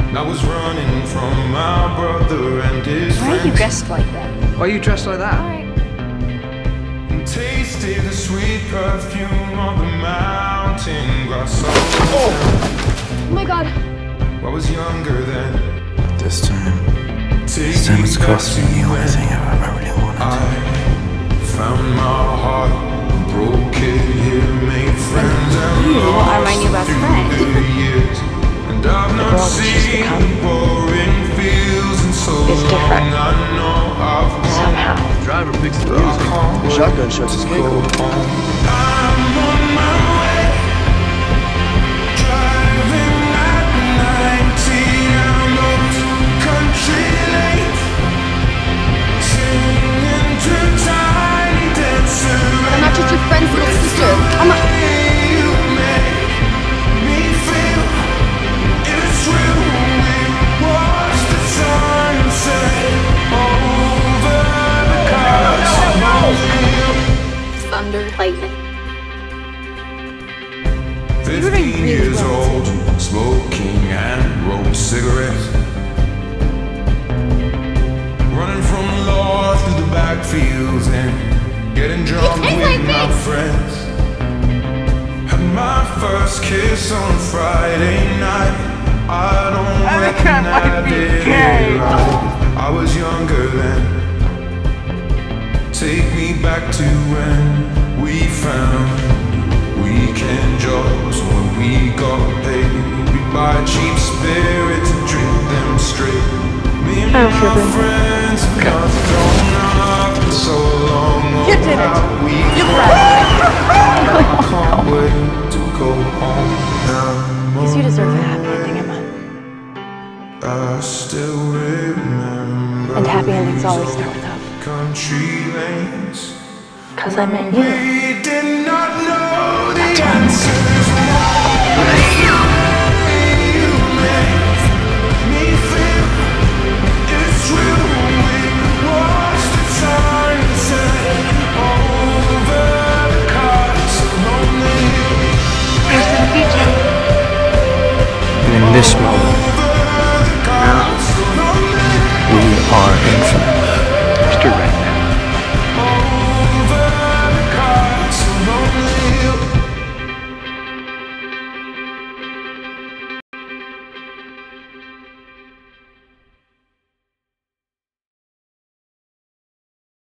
I was running from my brother and his friends. Why are you dressed like that? Why are you dressed like that? And tasted the sweet perfume of the mountain grass. Oh my God. I was younger then. This time it's costing me everything I've ever really wanted. I found my heart, broke it here, made friends. You are my new best friend. And I've not seen boring fields in so It's different. long. I know I've Somehow. Driver picks the music. The shotgun shuts his gate. I'm on my way, driving at 90 down those country lanes, singing to tiny dancers. I'm not just your friend's little sister. I'm not. You make me feel it's real. We watch the sunset over the castle. Thunder, lightning. 50 years old, smoking and rolled cigarettes, running from law through the backfields and getting drunk with my friends. Had my first kiss on Friday night. I don't reckon I did it right. I was younger then. Take me back to when we found weekend jobs, when we got paid. We buy cheap spirits and drink them straight. Me and my friends got thrown up for so long. You did it. You I can't wait to go home now. Because you deserve a happy ending, Emma. I still remember. And happy endings always start with love. Country lanes. Because I met you. We did not know the answer.